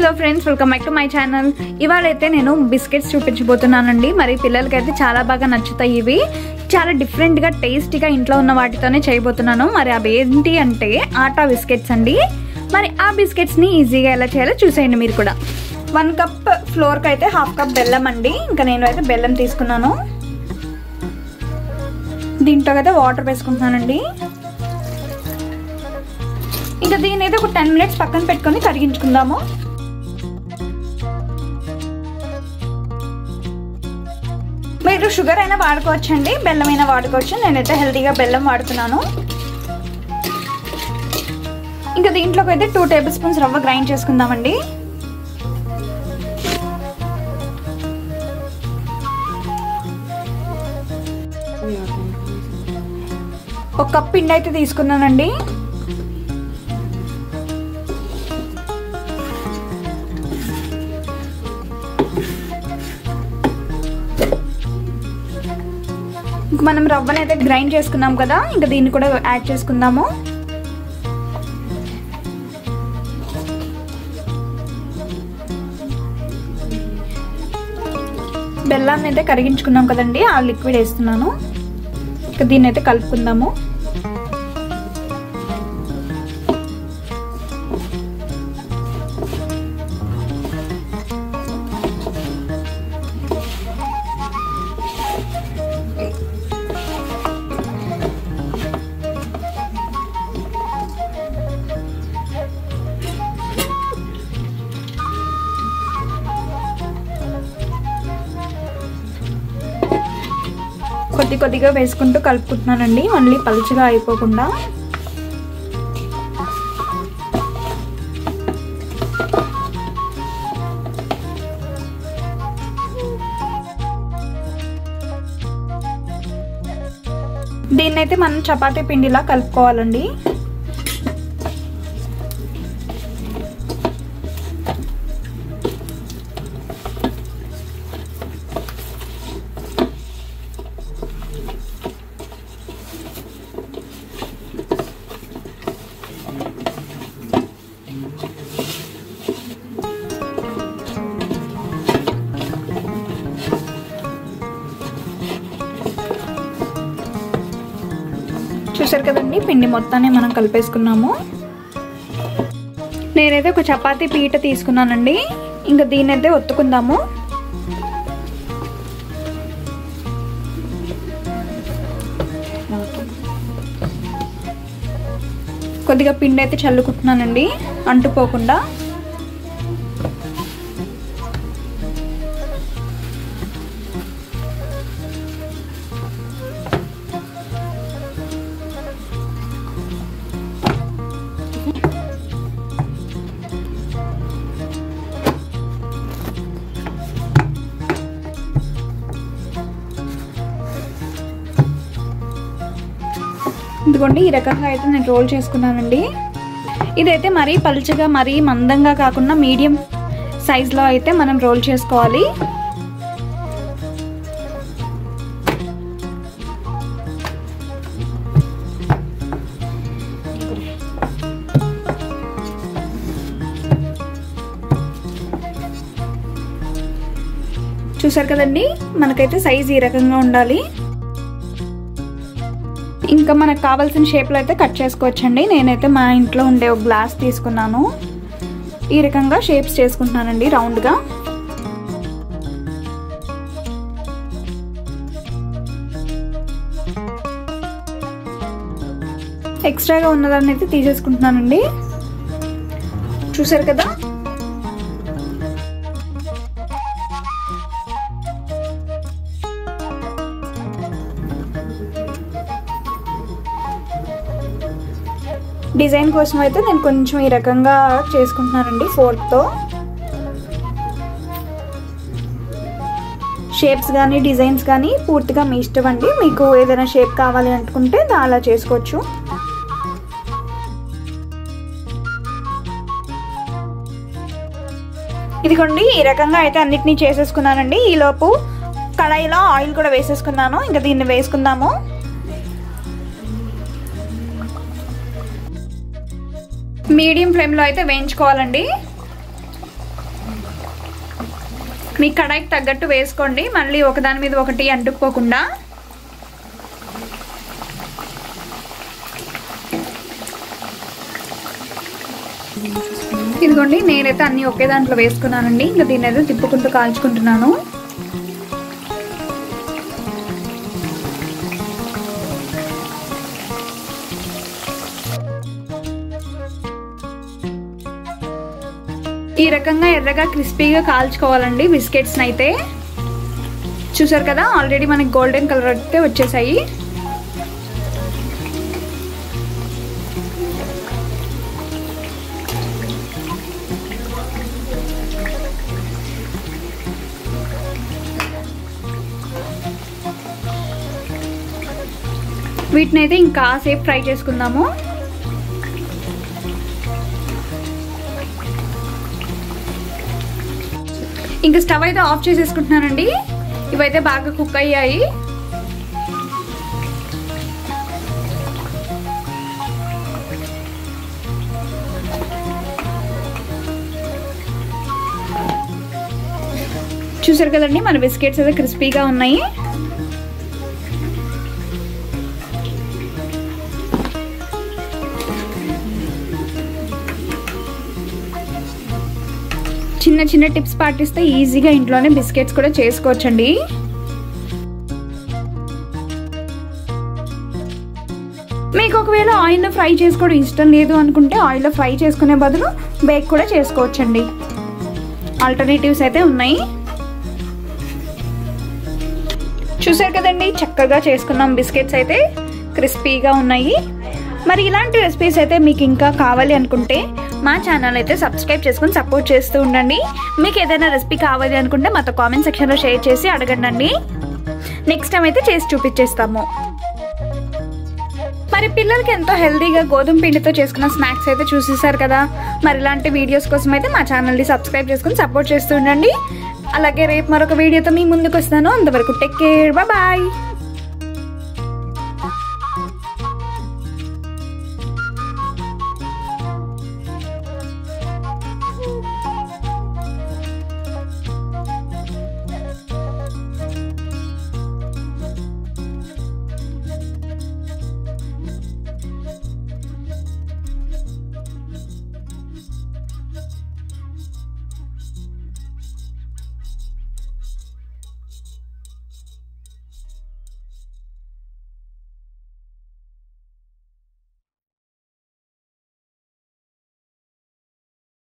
Hello friends, welcome back to my channel. ఇవాళైతే నేను biscuits చూపించబోతున్నానండి. మరి పిల్లలకైతే చాలా బాగా నచ్చుతాయి. ఇవి చాలా డిఫరెంట్గా టేస్టీగా ఇంట్లో ఉన్న వాటితోనే చేయబోతున్నాను. మరి అవి ఏంటి అంటే ఆటా బిస్కెట్స్ అండి. మరి ఆ బిస్కెట్స్ని ఈజీగా ఎలా చేయాలో చూసేయండి మీరు కూడా. 1 కప్ ఫ్లోర్కి అయితే 1/2 కప్ బెల్లం అండి. ఇంకా నేను అయితే బెల్లం తీసుకున్నాను. దీంట్లో అయితే వాటర్ వేసుకుంటున్నానండి. ఇంకా దీని అయితే ఒక 10 మినిట్స్ పక్కన పెట్టుకొని కరిగించుకుందాము. మీరు షుగర్ అయినా వాడుకోవచ్చు అండి, బెల్లం అయినా వాడుకోవచ్చు. నేనైతే హెల్తీగా బెల్లం వాడుతున్నాను. ఇంకా దీంట్లోకి అయితే 2 టేబుల్ స్పూన్స్ రవ్వ గ్రైండ్ చేసుకుందామండి. ఒక కప్ పిండి అయితే తీసుకున్నానండి. మనం రవ్వని అయితే గ్రైండ్ చేసుకున్నాం కదా, ఇంకా దీన్ని కూడా యాడ్ చేసుకుందాము. బెల్లాన్ని అయితే కరిగించుకున్నాం కదండి, ఆ లిక్విడ్ వేస్తున్నాను. ఇంకా దీన్ని అయితే కలుపుకుందాము. కొద్దిగా వేసుకుంటూ కలుపుకుంటున్నానండి, మళ్ళీ పలుచగా అయిపోకుండా. దీన్నైతే మనం చపాతీ పిండిలా కలుపుకోవాలండి. చూసారు కదండి, పిండి మొత్తాన్ని మనం కలిపేసుకున్నాము. నేనైతే ఒక చపాతీ పీట తీసుకున్నానండి. ఇంకా దీన్ని అయితే ఒత్తుకుందాము. కొద్దిగా పిండి అయితే చల్లుకుంటున్నానండి అంటుపోకుండా. ఇదిగోండి, ఈ రకంగా అయితే నేను రోల్ చేసుకున్నానండి. ఇదైతే మరీ పలుచగా మరీ మందంగా కాకుండా మీడియం సైజులో అయితే మనం రోల్ చేసుకోవాలి. చూసారు కదండి, మనకైతే సైజ్ ఈ రకంగా ఉండాలి. ఇంకా మనకు కావాల్సిన షేప్లో అయితే కట్ చేసుకోవచ్చండి. నేనైతే మా ఇంట్లో ఉండే ఒక గ్లాస్ తీసుకున్నాను. ఈ రకంగా షేప్స్ చేసుకుంటున్నానండి రౌండ్గా. ఎక్స్ట్రాగా ఉన్నదాన్ని అయితే తీసేసుకుంటున్నానండి. చూసారు కదా, డిజైన్ కోసం అయితే నేను కొంచెం ఈ రకంగా చేసుకుంటున్నానండి ఫోర్క్తో. షేప్స్ కానీ డిజైన్స్ కానీ పూర్తిగా మీ ఇష్టం అండి. మీకు ఏదైనా షేప్ కావాలి అనుకుంటే అలా చేసుకోవచ్చు. ఇదిగోండి, ఈ రకంగా అయితే అన్నిటినీ చేసేసుకున్నానండి. ఈలోపు కడాయిలో ఆయిల్ కూడా వేసేసుకున్నాను. ఇంకా దీన్ని వేసుకుందాము. మీడియం ఫ్లేమ్లో అయితే వేయించుకోవాలండి. మీ కడాయికి తగ్గట్టు వేసుకోండి, మళ్ళీ ఒకదాని మీద ఒకటి అంటుకుపోకుండా. ఇదిగోండి, నేనైతే అన్ని ఒకే దాంట్లో వేసుకున్నానండి. ఇంకా దీన్ని అయితే తిప్పుకుంటూ కాల్చుకుంటున్నాను. ఈ రకంగా ఎర్రగా క్రిస్పీగా కాల్చుకోవాలండి బిస్కెట్స్ని అయితే. చూసారు కదా, ఆల్రెడీ మనకి గోల్డెన్ కలర్ అయితే వచ్చేసాయి. వీటిని అయితే ఇంకా సేపు ఫ్రై చేసుకుందాము. ఇంకా స్టవ్ అయితే ఆఫ్ చేసేసుకుంటున్నానండి. ఇవైతే బాగా కుక్ అయ్యాయి. చూసారు కదండి, మన బిస్కెట్స్ అయితే క్రిస్పీగా ఉన్నాయి. చిన్న చిన్న టిప్స్ పాటిస్తే ఈజీగా ఇంట్లోనే బిస్కెట్స్ కూడా చేసుకోవచ్చండి. మీకు ఒకవేళ ఆయిల్లో ఫ్రై చేసుకోవడం ఇష్టం లేదు అనుకుంటే ఆయిల్లో ఫ్రై చేసుకునే బదులు బేక్ కూడా చేసుకోవచ్చండి. ఆల్టర్నేటివ్స్ అయితే ఉన్నాయి. చూసారు కదండి, చక్కగా చేసుకున్నాం. బిస్కెట్స్ అయితే క్రిస్పీగా ఉన్నాయి. మరి ఇలాంటి రెసిపీస్ అయితే మీకు ఇంకా కావాలి అనుకుంటే మా ఛానల్ అయితే సబ్స్క్రైబ్ చేసుకుని సపోర్ట్ చేస్తూ ఉండండి. మీకు ఏదైనా రెసిపీ కావాలి అనుకుంటే మాతో కామెంట్ సెక్షన్లో షేర్ చేసి అడగండి. నెక్స్ట్ టైం అయితే చేసి చూపించేస్తాము. మరి పిల్లలకి ఎంతో హెల్తీగా గోధుమ పిండితో చేసుకున్న స్నాక్స్ అయితే చూసేసారు కదా. మరి ఇలాంటి వీడియోస్ కోసం అయితే మా ఛానల్ని సబ్స్క్రైబ్ చేసుకుని సపోర్ట్ చేస్తూ ఉండండి. అలాగే రేపు మరొక వీడియోతో మీ ముందుకు వస్తాను. అంతవరకు టేక్ కేర్, బాయ్.